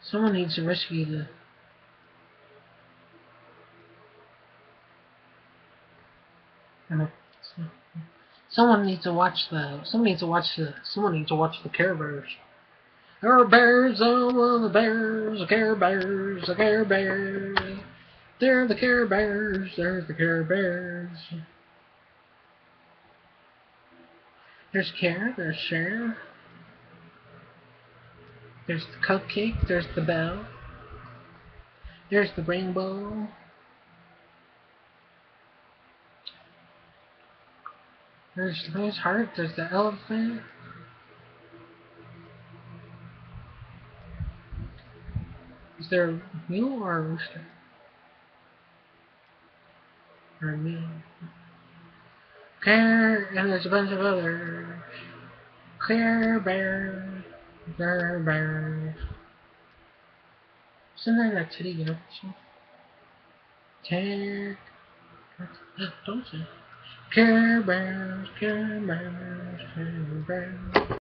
Someone needs to rescue the... Someone needs to watch the... Someone needs to watch the Care Bears. Care Bears, oh, the bears, the Care Bears, the Care Bears. They're the Care Bears, there's the Care Bears. There's Care, there's Share. There's the cupcake, there's the bell. There's the rainbow. There's heart, there's the elephant. Is there a mule or a rooster? Or a mule? Care, and there's a bunch of others. Care Bears, Care Bears. Isn't that a Teddy Bear song? Don't say. Care Bears, Care Bears, Care Bears.